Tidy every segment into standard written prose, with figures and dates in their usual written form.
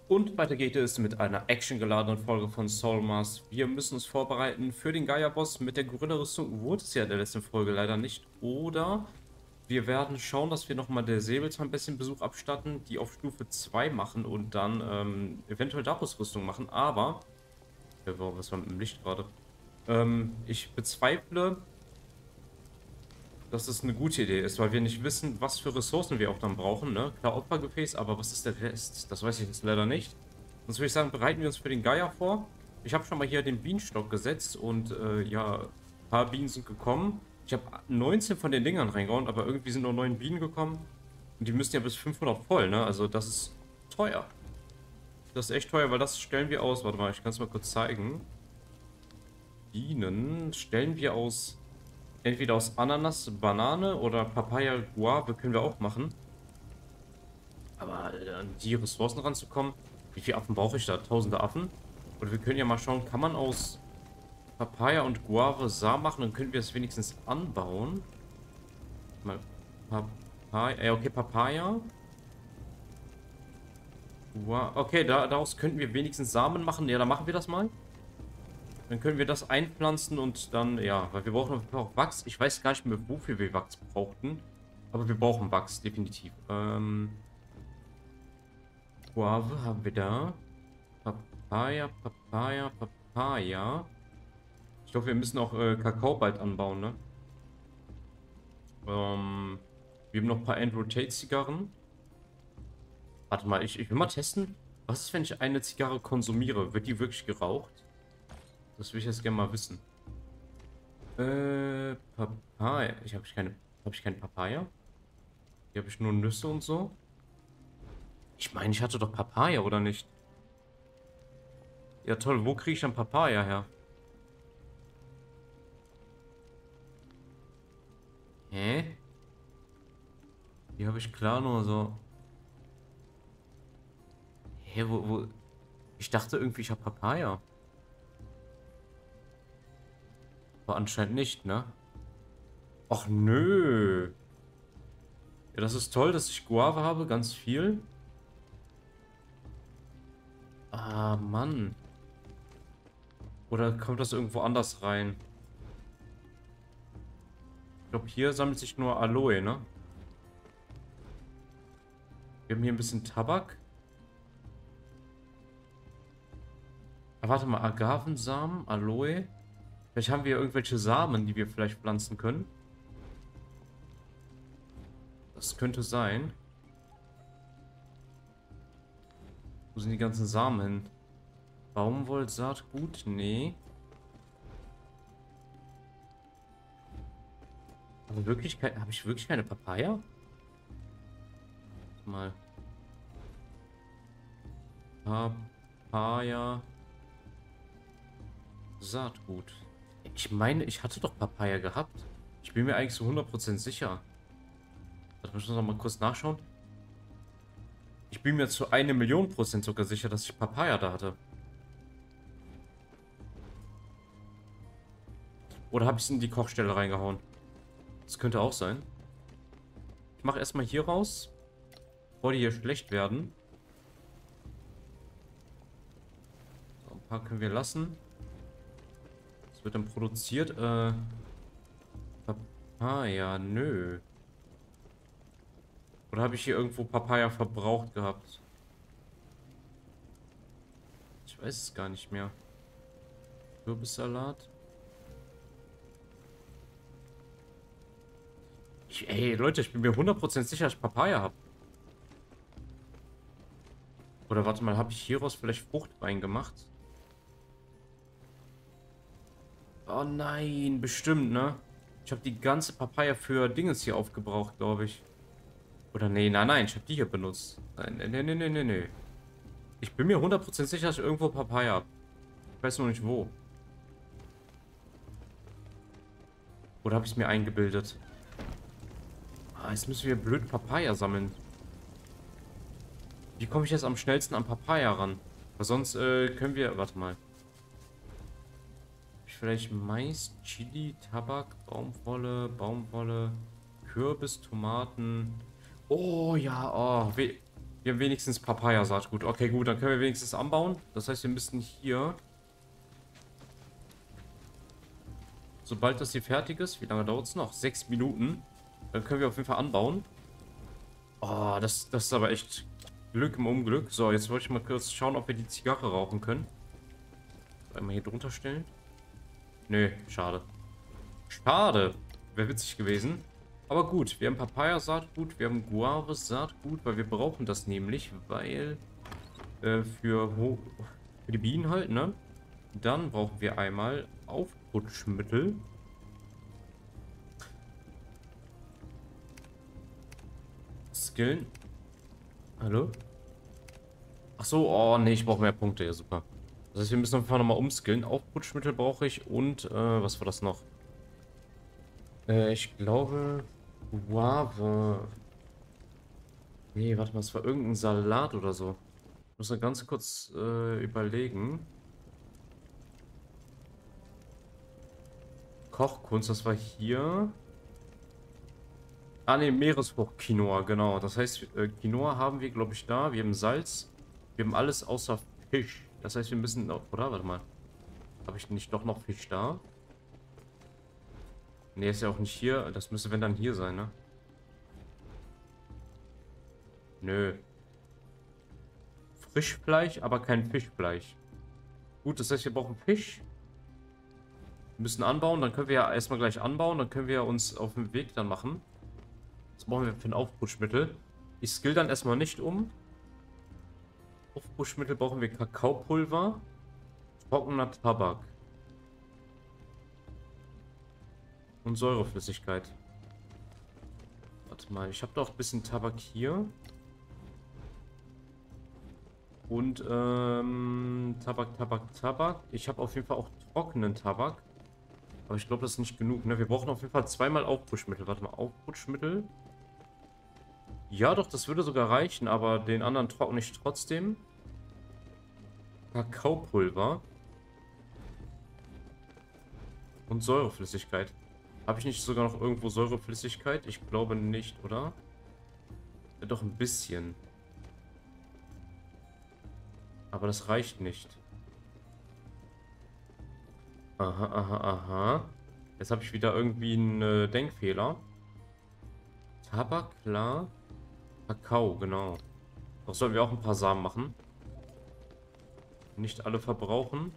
Und weiter geht es mit einer actiongeladenen Folge von Soul Mars. Wir müssen uns vorbereiten für den Gaia-Boss. Mit der Gorilla-Rüstung wurde es ja in der letzten Folge leider nicht. Oder wir werden schauen, dass wir nochmal der Säbelzahnbestie ein bisschen Besuch abstatten, die auf Stufe 2 machen und dann eventuell Darius-Rüstung machen. Aber, wow, was war mit dem Licht gerade? Ich bezweifle, dass es eine gute Idee ist, weil wir nicht wissen, was für Ressourcen wir auch dann brauchen, ne? Klar, Opfergefäß, aber was ist der Rest? Das weiß ich jetzt leider nicht. Sonst würde ich sagen, bereiten wir uns für den Geier vor. Ich habe schon mal hier den Bienenstock gesetzt und ja, ein paar Bienen sind gekommen. Ich habe 19 von den Dingern reingehauen, aber irgendwie sind nur 9 Bienen gekommen. Und die müssen ja bis 500 voll, ne? Also das ist teuer. Das ist echt teuer, weil das stellen wir aus. Warte mal, ich kann es mal kurz zeigen. Bienen stellen wir aus. Entweder aus Ananas, Banane oder Papaya, Guave können wir auch machen. Aber an die Ressourcen ranzukommen, wie viele Affen brauche ich da? Tausende Affen? Oder wir können ja mal schauen, kann man aus Papaya und Guave Samen machen? Dann können wir es wenigstens anbauen. Mal Papaya, okay, Papaya. Okay, daraus könnten wir wenigstens Samen machen. Ja, dann machen wir das mal. Dann können wir das einpflanzen und dann, ja, weil wir brauchen auch Wachs. Ich weiß gar nicht mehr, wofür wir Wachs brauchten. Aber wir brauchen Wachs, definitiv. Guave haben wir da. Papaya, Papaya, Papaya. Ich glaube, wir müssen auch Kakao bald anbauen, ne? Wir haben noch ein paar End-Rotate-Zigarren. Warte mal, ich will mal testen. Was ist, wenn ich eine Zigarre konsumiere? Wird die wirklich geraucht? Das will ich jetzt gerne mal wissen. Papaya. Habe ich keine Papaya? Hier habe ich nur Nüsse und so. Ich meine, ich hatte doch Papaya, oder nicht? Ja, toll. Wo kriege ich dann Papaya her? Hä? Hier habe ich klar nur so. Hä, wo? Ich dachte irgendwie, ich habe Papaya. Aber anscheinend nicht, ne? Ach, nö. Ja, das ist toll, dass ich Guave habe. Ganz viel. Ah, Mann. Oder kommt das irgendwo anders rein? Ich glaube, hier sammelt sich nur Aloe, ne? Wir haben hier ein bisschen Tabak. Ah, warte mal, Agavensamen, Aloe. Vielleicht haben wir irgendwelche Samen, die wir vielleicht pflanzen können. Das könnte sein. Wo sind die ganzen Samen hin? Baumwollsaatgut? Nee. Aber wirklich, habe ich wirklich keine Papaya? Mal. Papaya. Saatgut. Ich meine, ich hatte doch Papaya gehabt. Ich bin mir eigentlich so 100% sicher. Das muss ich noch mal kurz nachschauen. Ich bin mir zu 1.000.000% sogar sicher, dass ich Papaya da hatte. Oder habe ich es in die Kochstelle reingehauen? Das könnte auch sein. Ich mache erstmal hier raus, bevor die hier schlecht werden. So, ein paar können wir lassen. Das wird dann produziert. Papaya, nö. Oder habe ich hier irgendwo Papaya verbraucht gehabt? Ich weiß es gar nicht mehr. Kürbissalat. Ey, Leute, ich bin mir 100% sicher, dass ich Papaya habe. Oder warte mal, habe ich hieraus vielleicht Fruchtwein gemacht? Oh nein, bestimmt, ne? Ich habe die ganze Papaya für Dingens hier aufgebraucht, glaube ich. Oder nee, nein, ich habe die hier benutzt. Nein, nee. Ich bin mir 100% sicher, dass ich irgendwo Papaya habe. Ich weiß nur nicht wo. Oder habe ich es mir eingebildet? Ah, jetzt müssen wir blöd Papaya sammeln. Wie komme ich jetzt am schnellsten an Papaya ran? Weil sonst können wir... Warte mal. Hab ich vielleicht Mais, Chili, Tabak, Baumwolle, Kürbis, Tomaten... Oh ja, oh. Wir haben wenigstens Papayasaatgut. Okay, gut, dann können wir wenigstens anbauen. Das heißt, wir müssen hier, sobald das hier fertig ist, wie lange dauert es noch? 6 Minuten. Dann können wir auf jeden Fall anbauen. Oh, das ist aber echt Glück im Unglück. So, jetzt wollte ich mal kurz schauen, ob wir die Zigarre rauchen können. Einmal hier drunter stellen. Nö, schade. Schade. Wäre witzig gewesen. Aber gut, wir haben Papayasaatgut, wir haben Guave-Saatgut, weil wir brauchen das nämlich, weil für die Bienen halt, ne? Dann brauchen wir einmal Aufputschmittel. Skillen. Hallo? Ach so, oh nee, ich brauche mehr Punkte, ja super. Das heißt, wir müssen einfach nochmal umskillen. Aufputschmittel brauche ich und, was war das noch? Ich glaube, Guave. Nee, warte mal, es war irgendein Salat oder so. Ich muss mal ganz kurz überlegen. Kochkunst, das war hier. Ah, ne, Meeresfrucht-Quinoa, genau. Das heißt, Quinoa haben wir, glaube ich, da. Wir haben Salz. Wir haben alles außer Fisch. Das heißt, wir müssen... Oder? Warte mal. Habe ich nicht doch noch Fisch da? Ne, ist ja auch nicht hier. Das müsste, wenn dann hier sein, ne? Nö. Frischfleisch, aber kein Fischfleisch. Gut, das heißt, wir brauchen Fisch. Wir müssen anbauen. Dann können wir ja erstmal gleich anbauen. Dann können wir uns auf den Weg dann machen. Was brauchen wir für ein Aufputschmittel? Ich skill dann erstmal nicht um. Aufputschmittel brauchen wir Kakaopulver. Trockener Tabak. Und Säureflüssigkeit. Warte mal, ich habe doch ein bisschen Tabak hier. Und Tabak. Ich habe auf jeden Fall auch trockenen Tabak. Aber ich glaube, das ist nicht genug, ne? Wir brauchen auf jeden Fall zweimal Aufputschmittel. Warte mal, Aufputschmittel. Ja, doch, das würde sogar reichen, aber den anderen trockne ich trotzdem. Kakaopulver. Und Säureflüssigkeit. Habe ich nicht sogar noch irgendwo Säureflüssigkeit? Ich glaube nicht, oder? Ja, doch ein bisschen. Aber das reicht nicht. Aha, aha, aha. Jetzt habe ich wieder irgendwie einen Denkfehler. Tabak, klar. Kakao, genau. Doch sollen wir auch ein paar Samen machen. Nicht alle verbrauchen.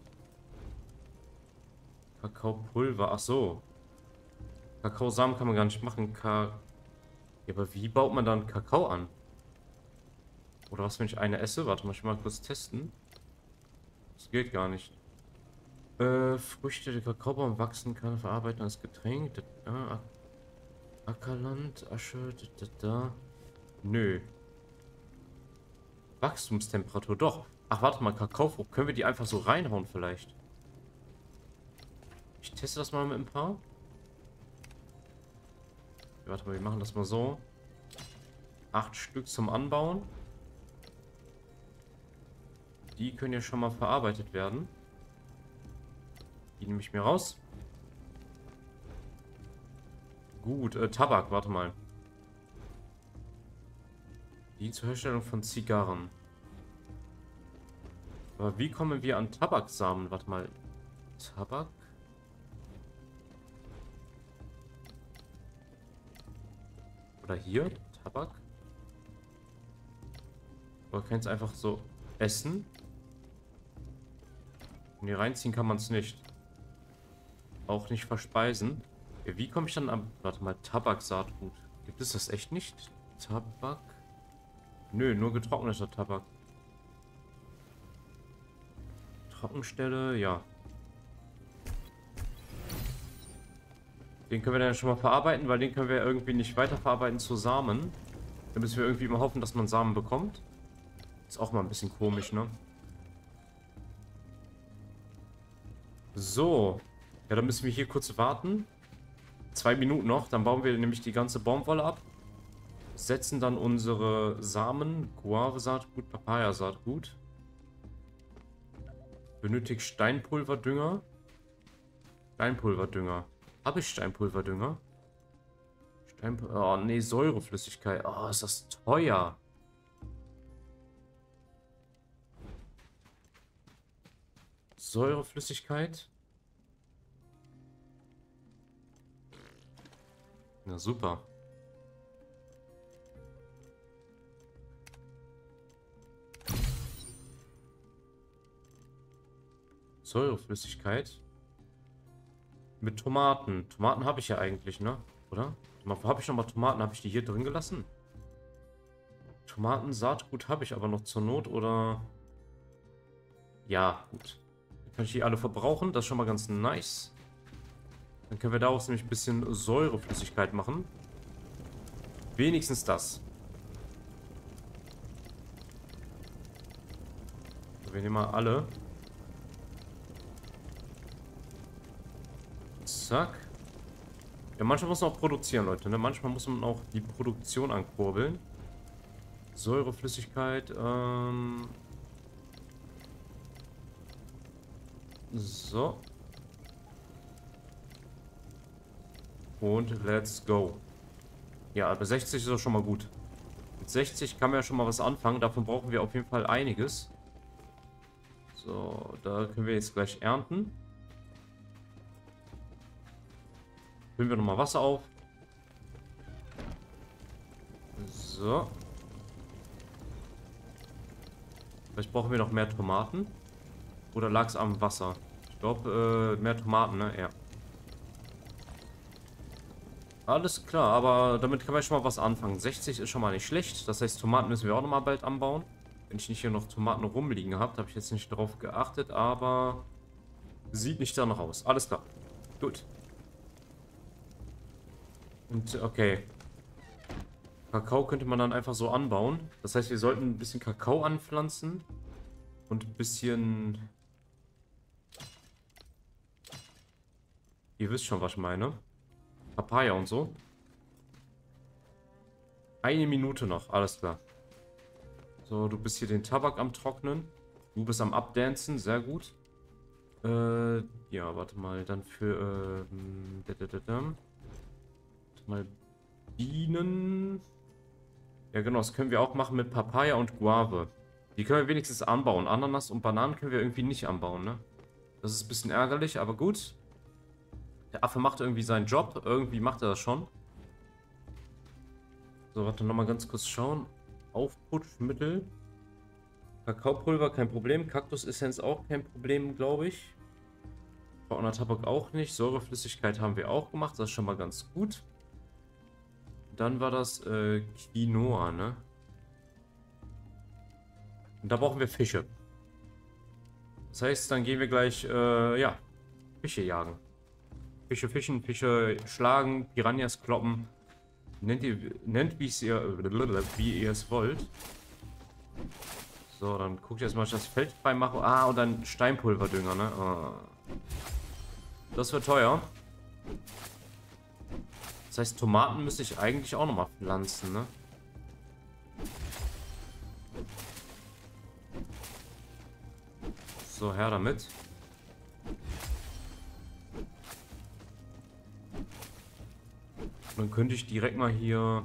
Kakaopulver, ach so. Kakaosamen kann man gar nicht machen. Ja, aber wie baut man dann Kakao an? Oder was, wenn ich eine esse? Warte mal, ich mal kurz testen. Das geht gar nicht. Früchte, der Kakaobaum wachsen kann, verarbeiten als Getränk. Ackerland, Asche, da. Nö. Wachstumstemperatur, doch. Ach, warte mal, Kakaofrucht. Können wir die einfach so reinhauen vielleicht? Ich teste das mal mit ein paar. Warte mal, wir machen das mal so. 8 Stück zum Anbauen. Die können ja schon mal verarbeitet werden. Die nehme ich mir raus. Gut, Tabak, warte mal. Die zur Herstellung von Zigarren. Aber wie kommen wir an Tabaksamen? Warte mal. Tabak? Oder hier? Tabak? Oder kann ich es einfach so essen? Nee, reinziehen kann man es nicht. Auch nicht verspeisen. Ja, wie komme ich dann am... Warte mal, Tabaksaatgut. Gibt es das echt nicht? Tabak? Nö, nur getrockneter Tabak. Trockenstelle, ja. Den können wir dann schon mal verarbeiten, weil den können wir irgendwie nicht weiterverarbeiten zu Samen. Da müssen wir irgendwie immer hoffen, dass man Samen bekommt. Ist auch mal ein bisschen komisch, ne? So. Ja, dann müssen wir hier kurz warten. 2 Minuten noch, dann bauen wir nämlich die ganze Baumwolle ab. Setzen dann unsere Samen, Guave-Saatgut, Papayasaatgut. Benötigt Steinpulverdünger. Steinpulverdünger. Habe ich Steinpulverdünger? Oh, nee, Säureflüssigkeit. Oh, ist das teuer. Säureflüssigkeit. Na super. Säureflüssigkeit. Mit Tomaten. Tomaten habe ich ja eigentlich, ne? Oder? Habe ich noch mal Tomaten? Habe ich die hier drin gelassen? Tomatensaatgut habe ich aber noch zur Not, oder? Ja, gut. Dann kann ich die alle verbrauchen. Das ist schon mal ganz nice. Dann können wir daraus nämlich ein bisschen Säureflüssigkeit machen. Wenigstens das. Wir nehmen mal alle. Zack. Ja, manchmal muss man auch produzieren, Leute. Ne? Manchmal muss man auch die Produktion ankurbeln. Säureflüssigkeit. So. Und let's go. Ja, bei 60 ist das schon mal gut. Mit 60 kann man ja schon mal was anfangen. Davon brauchen wir auf jeden Fall einiges. So, da können wir jetzt gleich ernten. Füllen wir nochmal Wasser auf. So. Vielleicht brauchen wir noch mehr Tomaten. Oder lag es am Wasser? Ich glaube, mehr Tomaten, ne? Ja. Alles klar, aber damit kann man schon mal was anfangen. 60 ist schon mal nicht schlecht. Das heißt, Tomaten müssen wir auch noch mal bald anbauen. Wenn ich nicht hier noch Tomaten rumliegen habe, habe ich jetzt nicht drauf geachtet, aber sieht nicht danach aus. Alles klar. Gut. Und okay. Kakao könnte man dann einfach so anbauen. Das heißt, wir sollten ein bisschen Kakao anpflanzen. Und ein bisschen... Ihr wisst schon, was ich meine. Papaya und so. 1 Minute noch, alles klar. So, du bist hier den Tabak am Trocknen. Du bist am Abdancen, sehr gut. Ja, warte mal, dann für, warte mal, Bienen. Ja, genau, das können wir auch machen mit Papaya und Guave. Die können wir wenigstens anbauen. Ananas und Bananen können wir irgendwie nicht anbauen, ne? Das ist ein bisschen ärgerlich, aber gut. Der Affe macht irgendwie seinen Job. Irgendwie macht er das schon. So, warte, nochmal ganz kurz schauen. Aufputschmittel. Kakaopulver, kein Problem. Kaktusessenz auch kein Problem, glaube ich. Brauner Tabak auch nicht. Säureflüssigkeit haben wir auch gemacht. Das ist schon mal ganz gut. Dann war das Quinoa, ne? Und da brauchen wir Fische. Das heißt, dann gehen wir gleich, ja, Fische jagen. Fische fischen, Fische schlagen, Piranhas kloppen. Nennt wie ihr es wollt. So, dann guckt ihr erstmal, dass ich das Feld frei mache. Ah, und dann Steinpulverdünger, ne? Ah. Das wird teuer. Das heißt, Tomaten müsste ich eigentlich auch nochmal pflanzen, ne? So, her damit. Dann könnte ich direkt mal hier...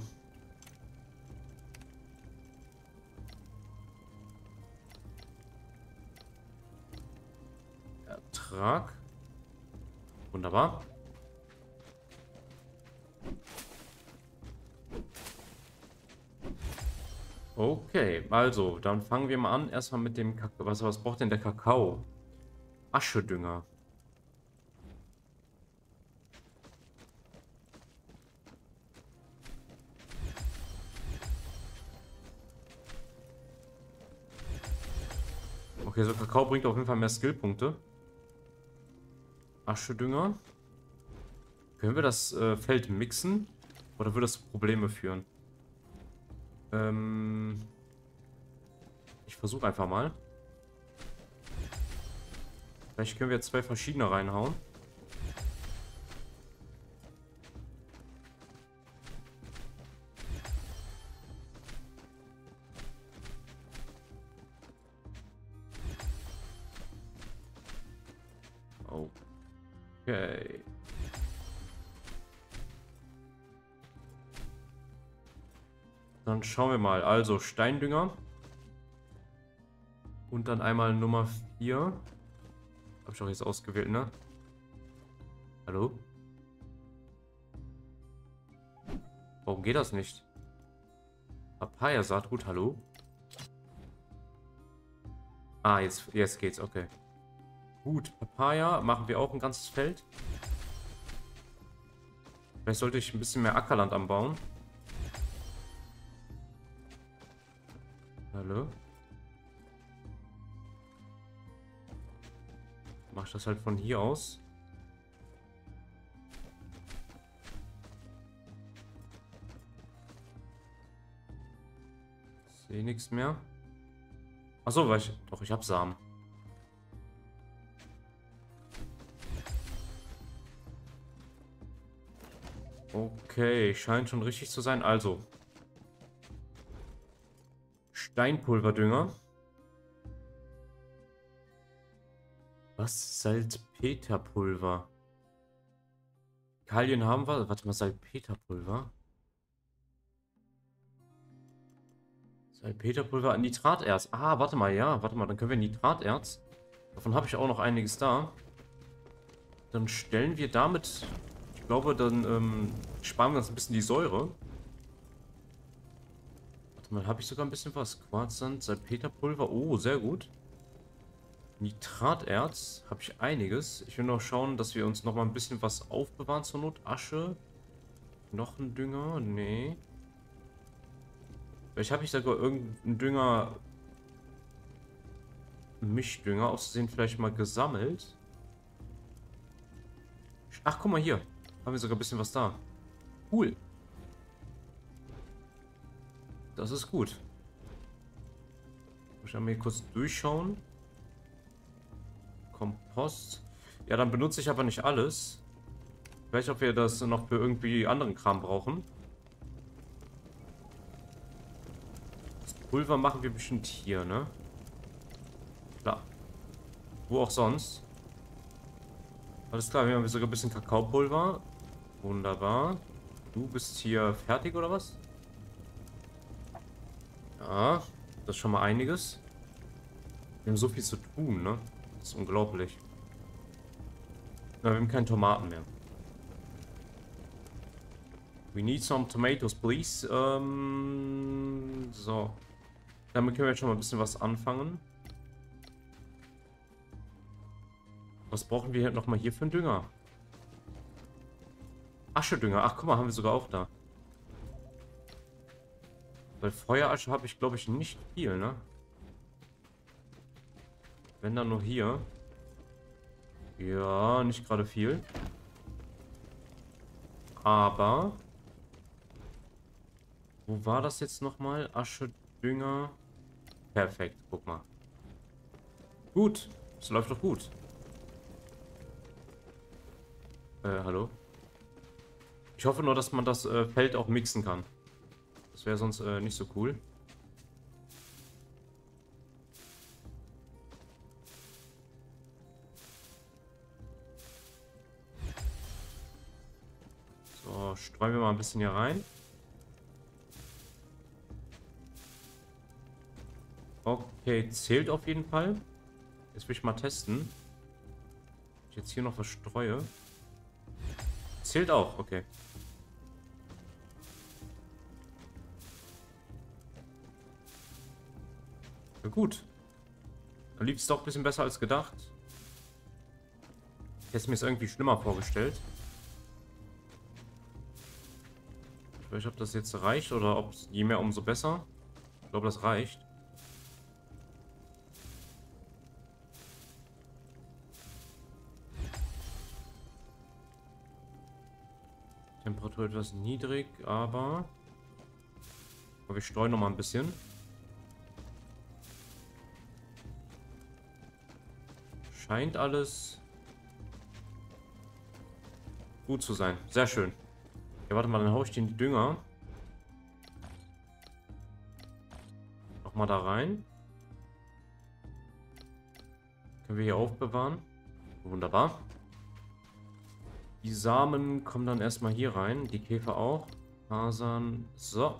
Ertrag. Wunderbar. Okay, also, dann fangen wir mal an. Erstmal mit dem Kakao. Was braucht denn der Kakao? Aschedünger. Okay, so Kakao bringt auf jeden Fall mehr Skillpunkte. Aschedünger. Können wir das Feld mixen? Oder würde das Probleme führen? Ich versuche einfach mal. Vielleicht können wir jetzt 2 verschiedene reinhauen. Okay. Dann schauen wir mal. Also Steindünger. Und dann einmal Nummer 4. Habe ich auch jetzt ausgewählt, ne? Hallo? Warum geht das nicht? Papaya-Saatgut, hallo? Ah, jetzt geht's, okay. Gut, Papaya machen wir auch ein ganzes Feld. Vielleicht sollte ich ein bisschen mehr Ackerland anbauen. Hallo? Mach ich das halt von hier aus. Sehe nichts mehr. Achso, weil ich. Doch, ich habe Samen. Okay, scheint schon richtig zu sein. Also. Steinpulverdünger. Was? Salpeterpulver. Kalien haben wir. Warte mal, Salpeterpulver. Salpeterpulver, Nitraterz. Ah, warte mal, ja. Warte mal, dann können wir Nitraterz. Davon habe ich auch noch einiges da. Dann stellen wir damit. Ich glaube, dann sparen wir uns ein bisschen die Säure. Warte mal, habe ich sogar ein bisschen was. Quarzsand, Salpeterpulver. Oh, sehr gut. Nitraterz habe ich einiges. Ich will noch schauen, dass wir uns noch mal ein bisschen was aufbewahren zur Not. Asche. Knochendünger. Nee. Vielleicht habe ich sogar irgendeinen Dünger. Mischdünger auszusehen vielleicht mal gesammelt. Ach, guck mal hier. Haben wir sogar ein bisschen was da. Cool. Das ist gut. Ich mal hier kurz durchschauen. Kompost. Ja, dann benutze ich aber nicht alles. Vielleicht, ob wir das noch für irgendwie anderen Kram brauchen. Das Pulver machen wir bestimmt hier, ne? Klar. Wo auch sonst. Alles klar, wir haben sogar ein bisschen Kakaopulver. Wunderbar. Du bist hier fertig, oder was? Ja, das ist schon mal einiges. Wir haben so viel zu tun, ne? Das ist unglaublich. Na, wir haben keine Tomaten mehr. We need some tomatoes, please. So. Damit können wir jetzt schon mal ein bisschen was anfangen. Was brauchen wir nochmal hier für einen Dünger? Aschedünger. Ach, guck mal, haben wir sogar auch da. Weil Feuerasche habe ich, glaube ich, nicht viel, ne? Wenn dann nur hier. Ja, nicht gerade viel. Aber... Wo war das jetzt nochmal? Aschedünger. Perfekt, guck mal. Gut. Es läuft doch gut. Hallo? Ich hoffe nur, dass man das Feld auch mixen kann. Das wäre sonst nicht so cool. So, streuen wir mal ein bisschen hier rein. Okay, zählt auf jeden Fall. Jetzt will ich mal testen. Wenn ich jetzt hier noch was streue. Zählt auch, okay. Ja, gut. Dann lief es doch ein bisschen besser als gedacht. Ich hätte es mir jetzt irgendwie schlimmer vorgestellt. Ich weiß nicht, ob das jetzt reicht oder ob je mehr umso besser. Ich glaube, das reicht. Temperatur etwas niedrig, aber wir streuen noch mal ein bisschen. Scheint alles gut zu sein. Sehr schön. Ja, warte mal, dann haue ich den Dünger noch mal da rein. Können wir hier aufbewahren. Wunderbar. Die Samen kommen dann erstmal hier rein. Die Käfer auch. Fasern. So.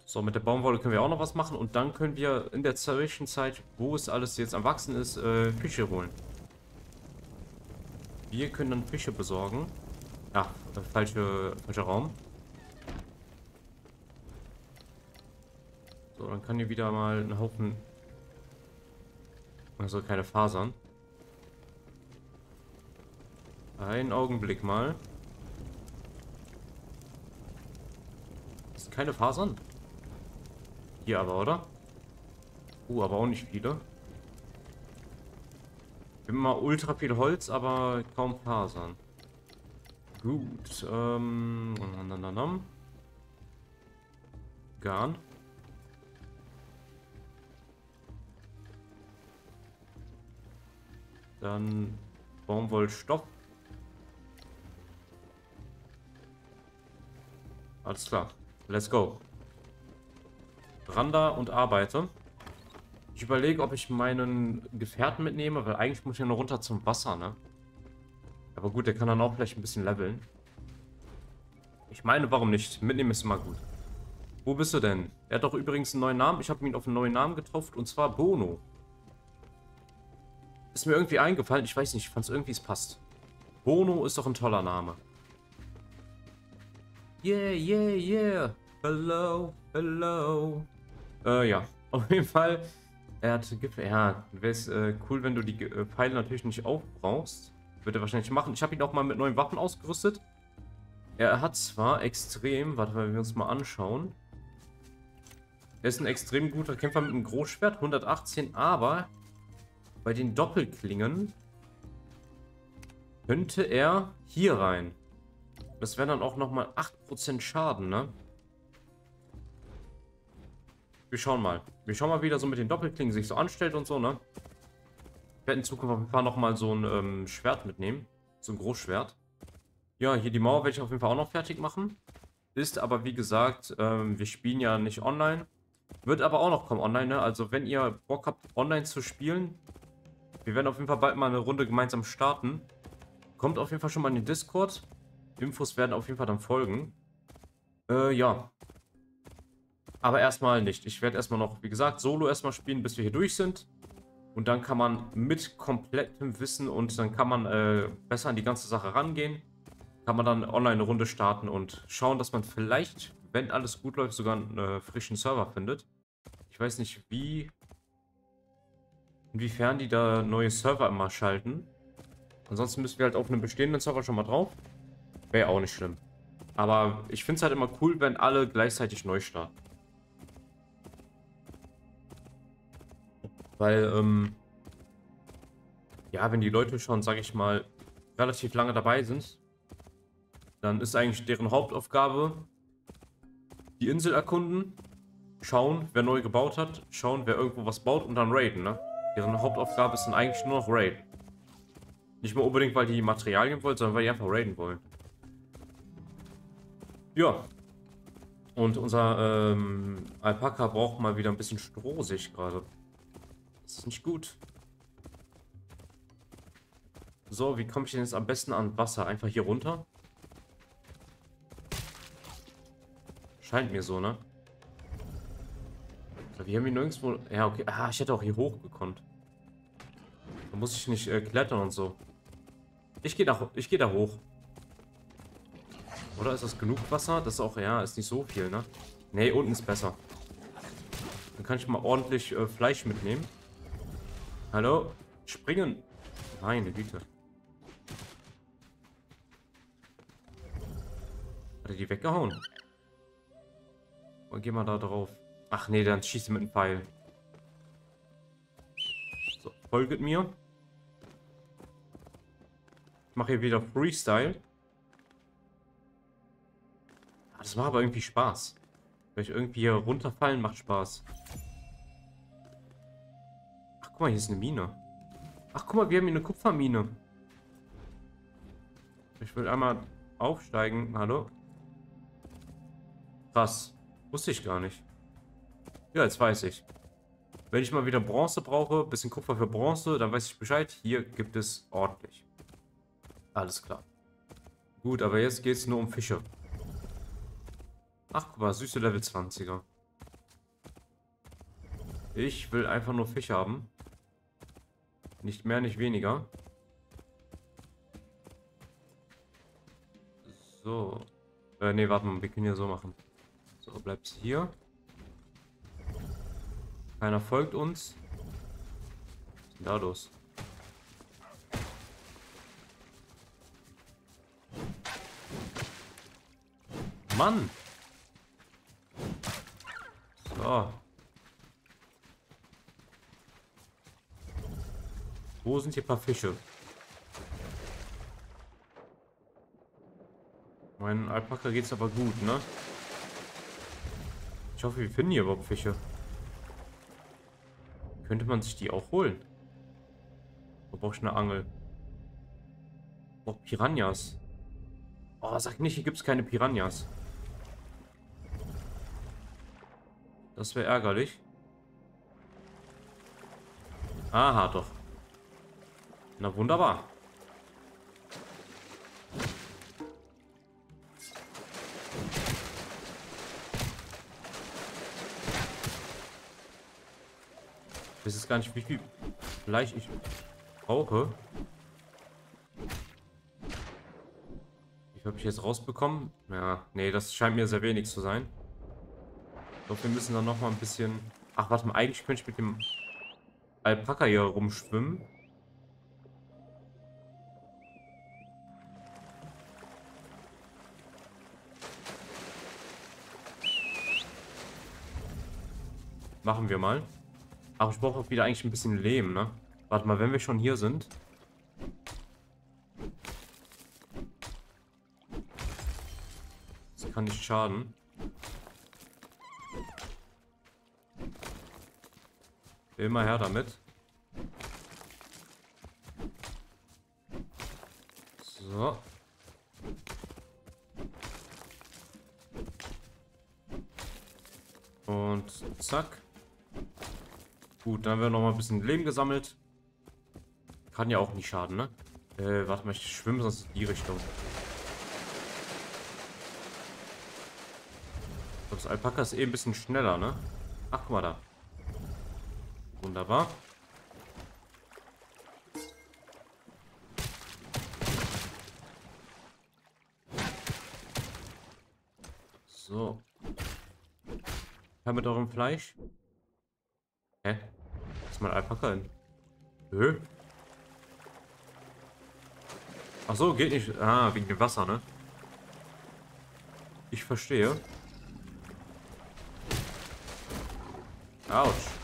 So, mit der Baumwolle können wir auch noch was machen. Und dann können wir in der Zwischenzeit, wo es alles jetzt am Wachsen ist, Fische holen. Wir können dann Fische besorgen. Ach, falscher Raum. So, dann kann hier wieder mal ein Haufen... Also keine Fasern. Einen Augenblick mal. Das sind keine Fasern? Hier aber, oder? Aber auch nicht viele. Immer ultra viel Holz, aber kaum Fasern. Gut, Garn. Dann Baumwollstoff. Alles klar. Let's go. Randa und arbeite. Ich überlege, ob ich meinen Gefährten mitnehme, weil eigentlich muss ich ja nur runter zum Wasser, ne? Aber gut, der kann dann auch vielleicht ein bisschen leveln. Ich meine, warum nicht? Mitnehmen ist immer gut. Wo bist du denn? Er hat doch übrigens einen neuen Namen. Ich habe ihn auf einen neuen Namen getauft, und zwar Bono. Ist mir irgendwie eingefallen. Ich weiß nicht, ich fand es irgendwie, es passt. Bono ist doch ein toller Name. Yeah, yeah, yeah. Hello, hello. Ja. Auf jeden Fall. Er hat Gipfel. Ja, wäre es cool, wenn du die Pfeile natürlich nicht aufbrauchst. Wird er wahrscheinlich machen. Ich habe ihn auch mal mit neuen Waffen ausgerüstet. Er hat zwar extrem... Warte mal, wir uns mal anschauen. Er ist ein extrem guter Kämpfer mit einem Großschwert. 118, aber... Bei den Doppelklingen... könnte er hier rein. Das wären dann auch nochmal 8% Schaden, ne? Wir schauen mal. Wir schauen mal, wie der so mit den Doppelklingen sich so anstellt und so, ne? Ich werde in Zukunft auf jeden Fall nochmal so ein Schwert mitnehmen. So ein Großschwert. Ja, hier die Mauer werde ich auf jeden Fall auch noch fertig machen. Ist aber, wie gesagt, wir spielen ja nicht online. Wird aber auch noch kommen online, ne? Also, wenn ihr Bock habt, online zu spielen, wir werden auf jeden Fall bald mal eine Runde gemeinsam starten. Kommt auf jeden Fall schon mal in den Discord. Infos werden auf jeden Fall dann folgen. Ja. Aber erstmal nicht. Ich werde erstmal noch, wie gesagt, Solo erstmal spielen, bis wir hier durch sind. Und dann kann man mit komplettem Wissen und dann kann man besser an die ganze Sache rangehen. Kann man dann online eine Runde starten und schauen, dass man vielleicht, wenn alles gut läuft, sogar einen frischen Server findet. Ich weiß nicht, inwiefern die da neue Server immer schalten. Ansonsten müssen wir halt auf einem bestehenden Server schon mal drauf. Wäre auch nicht schlimm. Aber ich finde es halt immer cool, wenn alle gleichzeitig neu starten. Weil, ja, wenn die Leute schon, sage ich mal, relativ lange dabei sind, dann ist eigentlich deren Hauptaufgabe die Insel erkunden, schauen, wer neu gebaut hat, schauen, wer irgendwo was baut und dann raiden, ne? Deren Hauptaufgabe ist dann eigentlich nur noch raiden. Nicht mehr unbedingt, weil die Materialien wollen, sondern weil die einfach raiden wollen. Ja. Und unser Alpaka braucht mal wieder ein bisschen Stroh, sehe ich gerade. Das ist nicht gut. So, wie komme ich denn jetzt am besten an Wasser? Einfach hier runter? Scheint mir so, ne? Wir haben hier nirgendwo... Ja, okay. Ah, ich hätte auch hier hoch gekonnt. Da muss ich nicht klettern und so. Ich gehe da hoch. Oder ist das genug Wasser? Das ist auch... Ja, ist nicht so viel, ne? Nee, unten ist besser. Dann kann ich mal ordentlich Fleisch mitnehmen. Hallo? Springen! Meine Güte. Hat er die weggehauen? Und geh mal da drauf. Ach nee, dann schießt er mit einem Pfeil. So, folget mir. Ich mache hier wieder Freestyle. Das macht aber irgendwie Spaß. Vielleicht irgendwie hier runterfallen macht Spaß. Ach, guck mal, hier ist eine Mine. Ach, guck mal, wir haben hier eine Kupfermine. Ich will einmal aufsteigen. Hallo? Krass. Wusste ich gar nicht. Ja, jetzt weiß ich. Wenn ich mal wieder Bronze brauche, bisschen Kupfer für Bronze, dann weiß ich Bescheid. Hier gibt es ordentlich. Alles klar. Gut, aber jetzt geht es nur um Fische. Ach, guck mal, süße Level 20er. Ich will einfach nur Fisch haben. Nicht mehr, nicht weniger. So. Ne, warte mal, wir können ja so machen. So, bleibst hier. Keiner folgt uns. Was ist denn da los? Mann! So. Wo sind hier ein paar Fische? Mein Alpaka geht's aber gut, ne? Ich hoffe, wir finden hier überhaupt Fische. Könnte man sich die auch holen? Da brauche ich eine Angel. Oh, Piranhas. Oh, sag nicht, hier gibt es keine Piranhas. Das wäre ärgerlich. Aha, doch. Na wunderbar. Ich weiß jetzt gar nicht, wie viel Fleisch ich brauche. Wie viel habe ich jetzt rausbekommen? Ja, nee, das scheint mir sehr wenig zu sein. Ich glaube, wir müssen dann noch mal ein bisschen... Ach, warte mal, eigentlich könnte ich mit dem Alpaka hier rumschwimmen. Machen wir mal. Aber ich brauche auch wieder eigentlich ein bisschen Lehm, ne? Warte mal, wenn wir schon hier sind. Das kann nicht schaden. Immer her damit. So. Und zack. Gut, dann haben wir noch mal ein bisschen Lehm gesammelt. Kann ja auch nicht schaden, ne? Warte mal, ich schwimme sonst in die Richtung. Das Alpaka ist eh ein bisschen schneller, ne? Ach, guck mal da. Wunderbar. So. Mit eurem Fleisch. Hä? Was ist mein Alpaka hin? Hö? Ach so, geht nicht. Ah, wegen dem Wasser, ne? Ich verstehe. Autsch.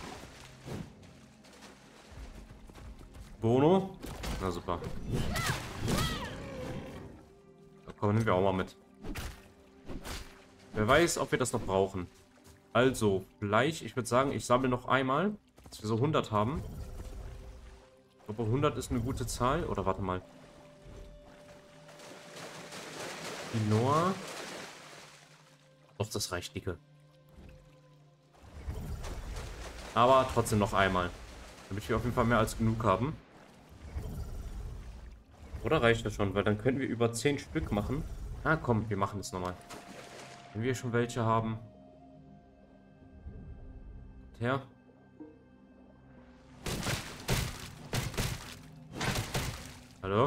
Bono? Na super. Da kommen wir auch mal mit. Wer weiß, ob wir das noch brauchen. Also, Fleisch. Ich würde sagen, ich sammle noch einmal, dass wir so 100 haben. Ich glaube, 100 ist eine gute Zahl. Oder warte mal. Quinoa. Doch, das reicht dicke. Aber trotzdem noch einmal. Damit wir auf jeden Fall mehr als genug haben. Oder reicht das schon? Weil dann könnten wir über 10 Stück machen. Ah, komm, wir machen es nochmal. Wenn wir schon welche haben. Her. Hallo?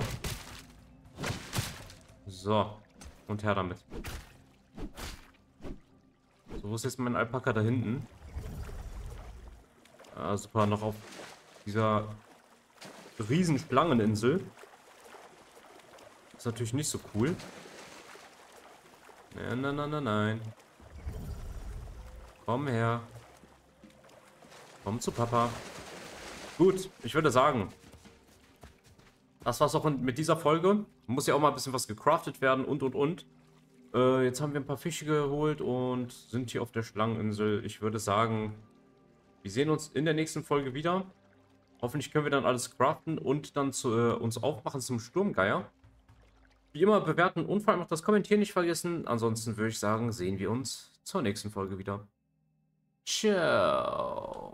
So. Und her damit. So, wo ist jetzt mein Alpaka da hinten? Ah, super, noch auf dieser riesen Schlangeninsel. Ist natürlich nicht so cool. Nein, nein, nein, nein, nein. Komm her. Komm zu Papa. Gut, ich würde sagen, das war's auch mit dieser Folge. Muss ja auch mal ein bisschen was gecraftet werden und. Jetzt haben wir ein paar Fische geholt und sind hier auf der Schlangeninsel. Ich würde sagen, wir sehen uns in der nächsten Folge wieder. Hoffentlich können wir dann alles craften und dann uns aufmachen zum Sturmgeier. Wie immer bewerten und vor allem auch das Kommentieren nicht vergessen. Ansonsten würde ich sagen, sehen wir uns zur nächsten Folge wieder. Ciao.